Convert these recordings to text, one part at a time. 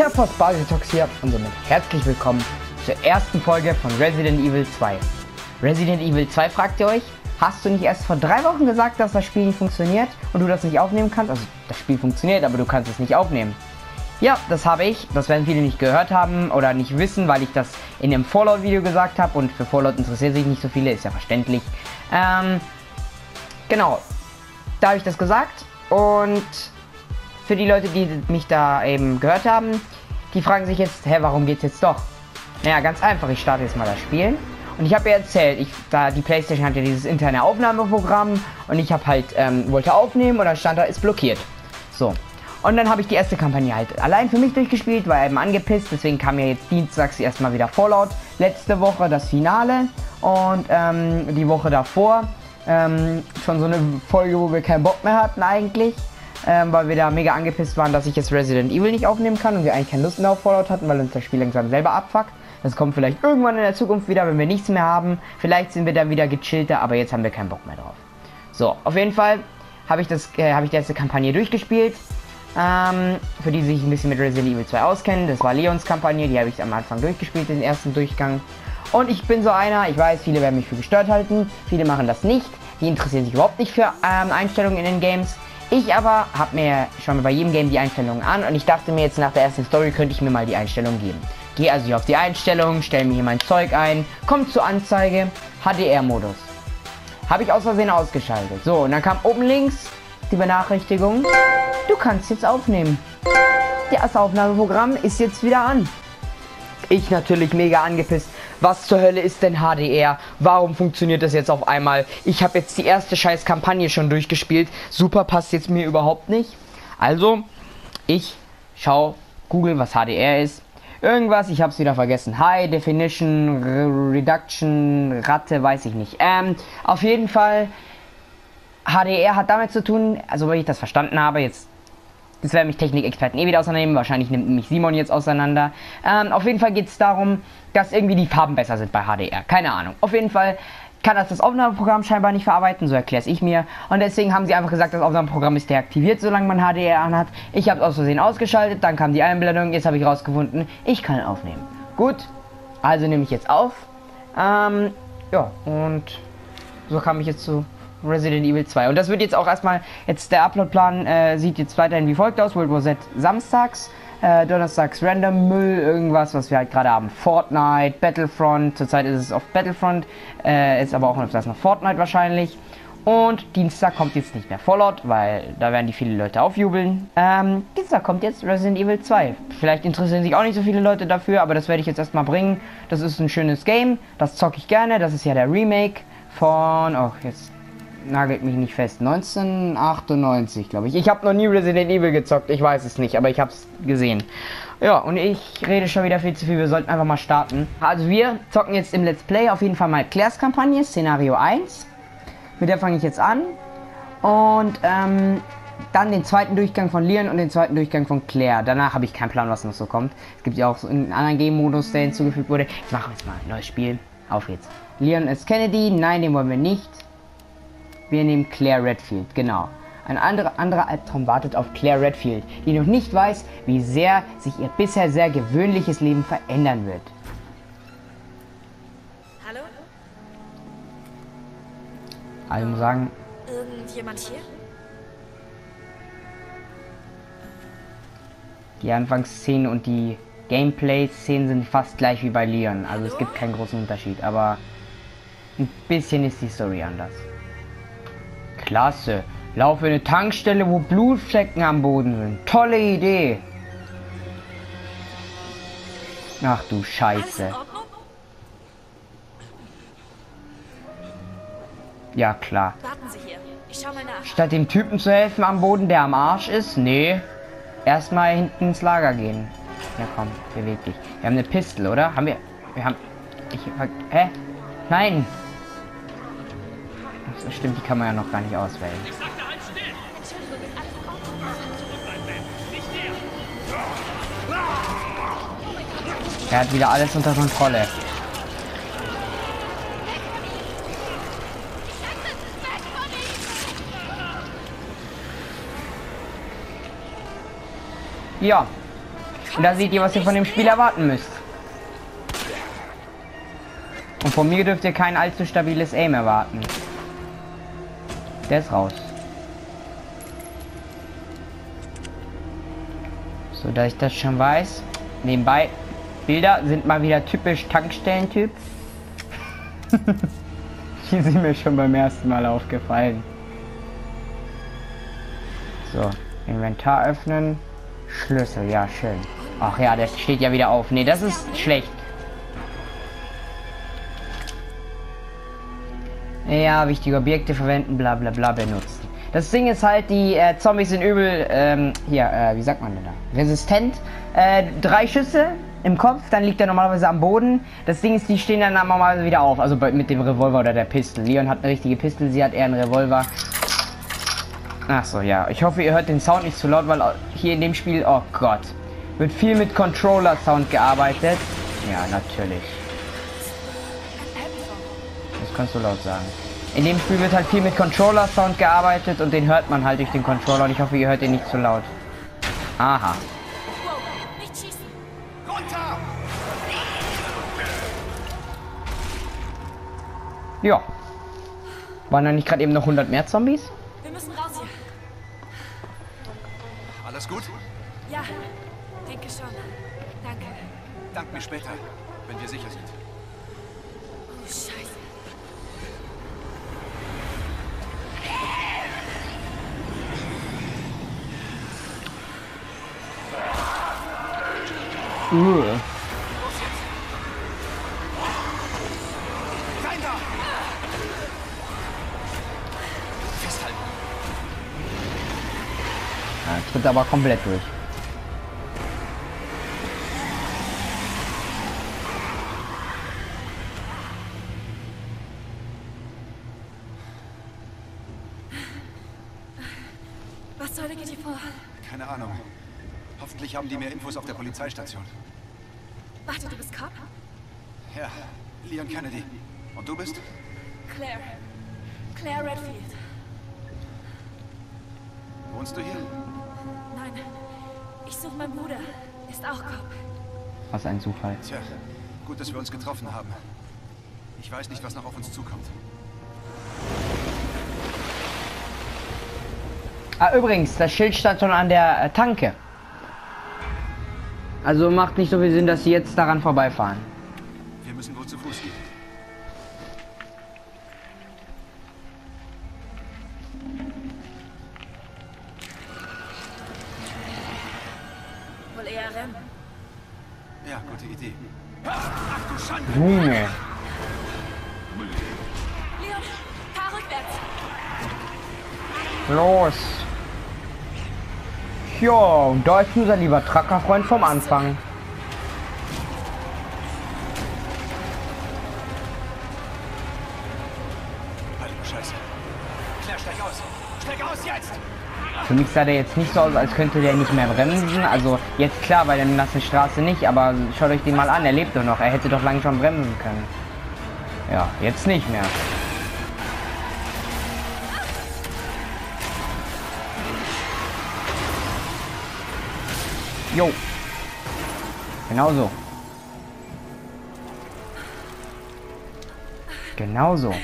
Der Postbasitox hier und somit herzlich willkommen zur ersten Folge von Resident Evil 2. Resident Evil 2, fragt ihr euch, hast du nicht erst vor 3 Wochen gesagt, dass das Spiel nicht funktioniert und du das nicht aufnehmen kannst? Also das Spiel funktioniert, aber du kannst es nicht aufnehmen. Ja, das habe ich. Das werden viele nicht gehört haben oder nicht wissen, weil ich das in dem Fallout-Video gesagt habe und für Fallout interessiert sich nicht so viele, ist ja verständlich. Genau, da habe ich das gesagt und für die Leute, die mich da eben gehört haben, die fragen sich jetzt, hä, warum geht's jetzt doch? Naja, ganz einfach, ich starte jetzt mal das Spiel. Und ich habe ja erzählt, die Playstation hat ja dieses interne Aufnahmeprogramm und ich habe halt, wollte aufnehmen und dann stand da, ist blockiert. So. Und dann habe ich die erste Kampagne halt allein für mich durchgespielt, war eben angepisst, deswegen kam ja jetzt dienstags erstmal wieder Fallout. Letzte Woche das Finale und die Woche davor schon so eine Folge, wo wir keinen Bock mehr hatten eigentlich. Weil wir da mega angepisst waren, dass ich jetzt Resident Evil nicht aufnehmen kann und wir eigentlich keine Lust mehr auf Fallout hatten, weil uns das Spiel langsam selber abfuckt. Das kommt vielleicht irgendwann in der Zukunft wieder, wenn wir nichts mehr haben. Vielleicht sind wir dann wieder gechillter, aber jetzt haben wir keinen Bock mehr drauf. So, auf jeden Fall habe ich die erste Kampagne durchgespielt. Für die sich ein bisschen mit Resident Evil 2 auskennen, das war Leons Kampagne, die habe ich am Anfang durchgespielt, den ersten Durchgang. Und ich bin so einer, ich weiß, viele werden mich für gestört halten, viele machen das nicht, die interessieren sich überhaupt nicht für Einstellungen in den Games. Ich aber habe mir schon bei jedem Game die Einstellungen an und ich dachte mir jetzt nach der ersten Story könnte ich mir mal die Einstellung geben. Gehe also hier auf die Einstellungen, stelle mir hier mein Zeug ein, kommt zur Anzeige, HDR-Modus. Habe ich aus Versehen ausgeschaltet. So, und dann kam oben links die Benachrichtigung, du kannst jetzt aufnehmen. Das Aufnahmeprogramm ist jetzt wieder an. Ich natürlich mega angepisst. Was zur Hölle ist denn HDR? Warum funktioniert das jetzt auf einmal? Ich habe jetzt die erste scheiß Kampagne schon durchgespielt. Super, passt jetzt mir überhaupt nicht. Also, ich schaue, google, was HDR ist. Irgendwas, ich habe es wieder vergessen. High Definition, Reduction, Ratte, weiß ich nicht. Auf jeden Fall, HDR hat damit zu tun, also weil ich das verstanden habe, jetzt das werden mich Technikexperten wieder auseinandernehmen. Wahrscheinlich nimmt mich Simon jetzt auseinander. Auf jeden Fall geht es darum, dass irgendwie die Farben besser sind bei HDR. Keine Ahnung. Auf jeden Fall kann das Aufnahmeprogramm scheinbar nicht verarbeiten. So erkläre es ich mir. Und deswegen haben sie einfach gesagt, das Aufnahmeprogramm ist deaktiviert, solange man HDR anhat. Ich habe es aus Versehen ausgeschaltet. Dann kam die Einblendung. Jetzt habe ich rausgefunden, ich kann aufnehmen. Gut. Also nehme ich jetzt auf. Ja. Und so kam ich jetzt zu Resident Evil 2. Und das wird jetzt auch erstmal, der Uploadplan sieht jetzt weiterhin wie folgt aus. World War Z samstags, donnerstags Random Müll, irgendwas, was wir halt gerade haben. Fortnite, Battlefront, zurzeit ist es auf Battlefront, ist aber auch noch Fortnite wahrscheinlich. Und Dienstag kommt jetzt nicht mehr Fallout, weil da werden die viele Leute aufjubeln. Dienstag kommt jetzt Resident Evil 2. Vielleicht interessieren sich auch nicht so viele Leute dafür, aber das werde ich jetzt erstmal bringen. Das ist ein schönes Game, das zocke ich gerne, das ist ja der Remake von, jetzt nagelt mich nicht fest, 1998, glaube ich. Ich habe noch nie Resident Evil gezockt, ich weiß es nicht, aber ich habe es gesehen. Ja, und ich rede schon wieder viel zu viel, wir sollten einfach mal starten. Also wir zocken jetzt im Let's Play auf jeden Fall mal Claires Kampagne, Szenario 1. Mit der fange ich jetzt an. Und dann den zweiten Durchgang von Leon und den zweiten Durchgang von Claire. Danach habe ich keinen Plan, was noch so kommt. Es gibt ja auch so einen anderen Game-Modus, der hinzugefügt wurde. Jetzt machen wir jetzt mal ein neues Spiel. Auf geht's. Leon ist Kennedy, nein, den wollen wir nicht. Wir nehmen Claire Redfield, genau. Ein anderer Albtraum wartet auf Claire Redfield, die noch nicht weiß, wie sehr sich ihr bisher sehr gewöhnliches Leben verändern wird. Hallo? Also ich muss sagen... Irgendjemand hier? Die Anfangsszenen und die Gameplay-Szenen sind fast gleich wie bei Leon. Also es gibt keinen großen Unterschied, aber ein bisschen ist die Story anders. Klasse. Laufe in eine Tankstelle, wo Blutflecken am Boden sind. Tolle Idee. Ach du Scheiße. Ja klar. Warten Sie hier. Ich schau mal nach. Statt dem Typen zu helfen am Boden, der am Arsch ist? Nee. Erstmal hinten ins Lager gehen. Ja komm, beweg dich. Wir haben eine Pistole, oder? Haben wir... Hä? Nein! Das stimmt, die kann man ja noch gar nicht auswählen. Er hat wieder alles unter Kontrolle. Ja. Und da seht ihr, was ihr von dem Spiel erwarten müsst. Und von mir dürft ihr kein allzu stabiles Aim erwarten. Der ist raus. So, da ich das schon weiß. Nebenbei, Bilder sind mal wieder typisch Tankstellentyp. Die sind mir schon beim ersten Mal aufgefallen. So, Inventar öffnen. Schlüssel, ja, schön. Ach ja, das steht ja wieder auf. Nee, das ist schlecht. Ja, wichtige Objekte verwenden, bla bla bla benutzen. Das Ding ist halt, die Zombies sind übel, wie sagt man denn da? Resistent. 3 Schüsse im Kopf, dann liegt er normalerweise am Boden. Das Ding ist, die stehen dann normalerweise wieder auf, also mit dem Revolver oder der Pistole. Leon hat eine richtige Pistole, sie hat eher einen Revolver. Ach so, ja. Ich hoffe, ihr hört den Sound nicht zu laut, weil hier in dem Spiel, oh Gott, wird viel mit Controller-Sound gearbeitet. Ja, natürlich. Das kannst du laut sagen. In dem Spiel wird halt viel mit Controller-Sound gearbeitet und den hört man halt durch den Controller und ich hoffe, ihr hört den nicht zu laut. Aha. Ja. Waren da nicht gerade eben noch 100 mehr Zombies? Wir müssen raus hier. Alles gut? Ja, denke schon. Danke. Dank mir später, wenn wir sicher sind. Oh, Scheiße. Rein da! Festhalten. Ja, tritt aber komplett durch. Was soll geht hier vor? Keine Ahnung. Hoffentlich haben die mehr Infos auf der Polizeistation. Warte, du bist Cop? Ja, Leon Kennedy. Und du bist? Claire. Claire Redfield. Wohnst du hier? Nein, ich suche meinen Bruder. Ist auch Cop. Was ein Zufall. Tja, gut, dass wir uns getroffen haben. Ich weiß nicht, was noch auf uns zukommt. Ah, übrigens, das Schild stand schon an der Tanke. Also macht nicht so viel Sinn, dass sie jetzt daran vorbeifahren. Wir müssen wohl zu Fuß gehen. Wohl eher rennen. Ja, gute Idee. Ach du Schande! Junge. Leon, fahr rückwärts. Los. Ja, und da ist unser lieber Truckerfreund vom Anfang. Heilige Scheiße. Claire, steig aus! Steig aus jetzt! Für mich sah der jetzt nicht so aus, als könnte der nicht mehr bremsen. Also jetzt klar, bei der nassen Straße nicht, aber schaut euch den mal an, er lebt doch noch. Er hätte doch lange schon bremsen können. Ja, jetzt nicht mehr. Jo. Genau so. Genau so.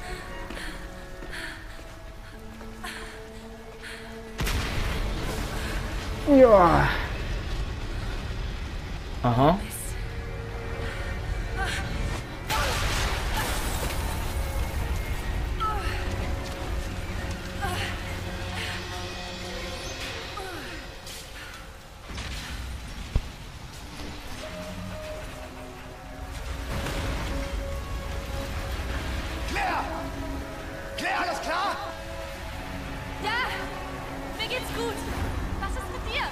Ja. Aha. Claire! Claire, alles klar? Ja, mir geht's gut. Was ist mit dir?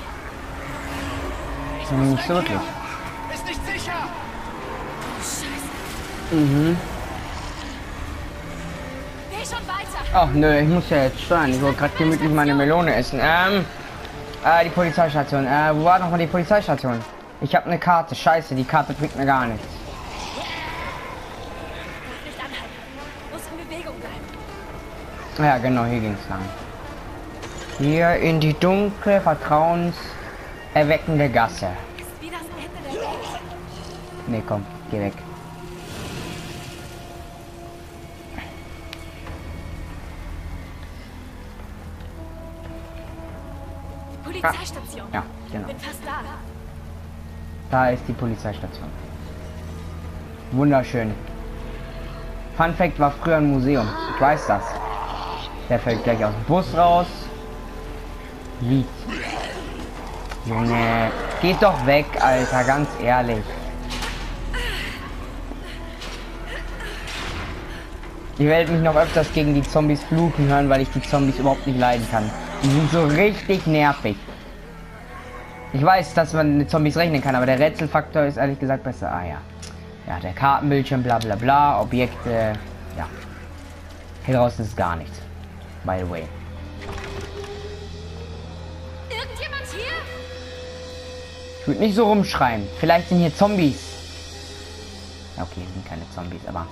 Nicht so wirklich. Ist nicht sicher! Scheiße. Mhm. Geh schon weiter. Ach nö, ich muss ja jetzt sein. Ich wollte gerade gemütlich meine Melone essen. Die Polizeistation. Wo war nochmal die Polizeistation? Ich habe eine Karte. Scheiße, die Karte bringt mir gar nichts. Darf nicht anhalten. Muss in Bewegung bleiben. Ja, genau, hier ging's lang. Hier in die dunkle, vertrauenserweckende Gasse. Nee, komm, geh weg. Polizeistation. Ja, genau. Bin fast da. Da ist die Polizeistation. Wunderschön. Fun Fact, war früher ein Museum. Ich weiß das. Der fällt gleich aus dem Bus raus. Lied. Junge, geht doch weg, Alter, ganz ehrlich. Ich werde mich noch öfters gegen die Zombies fluchen hören, weil ich die Zombies überhaupt nicht leiden kann. Die sind so richtig nervig. Ich weiß, dass man mit Zombies rechnen kann, aber der Rätselfaktor ist ehrlich gesagt besser. Ah ja. Ja, der Kartenbildschirm, bla bla bla, Objekte. Ja. Hier draußen ist gar nichts. By the way. Irgendjemand hier? Ich würde nicht so rumschreien. Vielleicht sind hier Zombies. Ja, okay, sind keine Zombies, aber...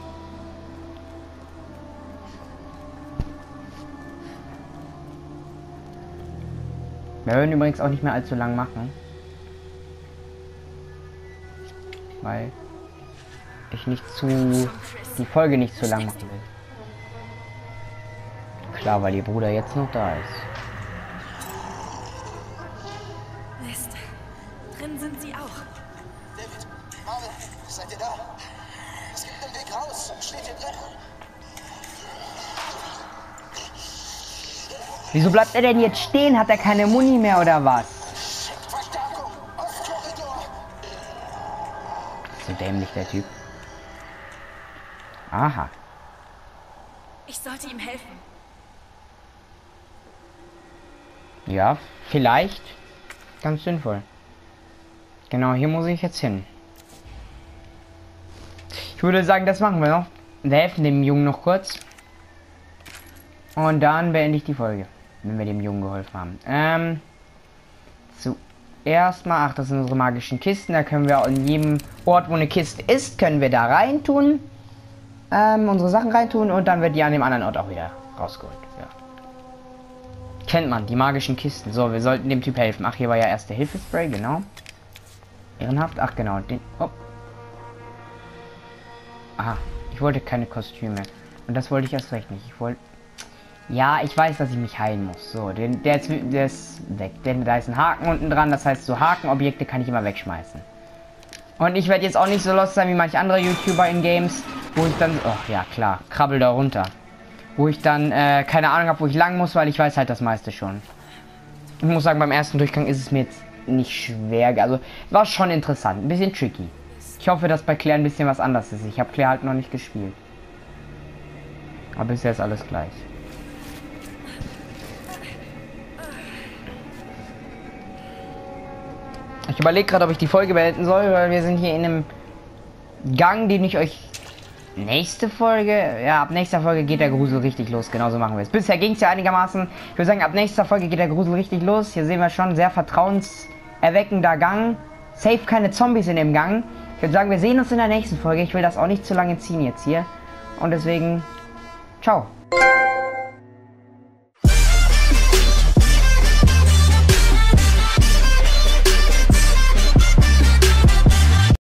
Wir werden übrigens auch nicht mehr allzu lang machen. Weil ich nicht zu... die Folge nicht zu lang machen will. Klar, weil ihr Bruder jetzt noch da ist. Mist. Drin sind sie auch. David, Marvin, seid ihr da? Es gibt einen Weg raus. Steht hier drin. Wieso bleibt er denn jetzt stehen? Hat er keine Muni mehr oder was? Verstärkung. Ostkorridor. So dämlich der Typ. Aha. Ich sollte ihm helfen. Ja, vielleicht. Ganz sinnvoll. Genau, hier muss ich jetzt hin. Ich würde sagen, das machen wir noch. Wir helfen dem Jungen noch kurz. Und dann beende ich die Folge. Wenn wir dem Jungen geholfen haben. Zuerst mal, ach, das sind unsere magischen Kisten. Da können wir in jedem Ort, wo eine Kiste ist, können wir da reintun. Unsere Sachen reintun und dann wird die an dem anderen Ort auch wieder rausgeholt. Ja. Kennt man, die magischen Kisten. So, wir sollten dem Typ helfen. Ach, hier war ja erste Hilfespray, genau. Ehrenhaft, ach genau, den... Oh. Aha, ich wollte keine Kostüme. Und das wollte ich erst recht nicht. Ich wollte... Ja, ich weiß, dass ich mich heilen muss. So, der ist weg. Denn da ist ein Haken unten dran. Das heißt, so Hakenobjekte kann ich immer wegschmeißen. Und ich werde jetzt auch nicht so lost sein wie manche andere YouTuber in Games, wo ich dann... Oh, ja, klar. Krabbel da runter. Wo ich dann keine Ahnung habe, wo ich lang muss, weil ich weiß halt das meiste schon. Ich muss sagen, beim ersten Durchgang ist es mir jetzt nicht schwer. Also, war schon interessant. Ein bisschen tricky. Ich hoffe, dass bei Claire ein bisschen was anderes ist. Ich habe Claire halt noch nicht gespielt. Aber bisher ist alles gleich. Ich überlege gerade, ob ich die Folge beenden soll, weil wir sind hier in einem Gang, den ich euch nächste Folge... Ja, ab nächster Folge geht der Grusel richtig los. Genauso machen wir es. Bisher ging es ja einigermaßen. Ich würde sagen, ab nächster Folge geht der Grusel richtig los. Hier sehen wir schon sehr vertrauenserweckender Gang. Safe keine Zombies in dem Gang. Ich würde sagen, wir sehen uns in der nächsten Folge. Ich will das auch nicht zu lange ziehen jetzt hier. Und deswegen... Ciao.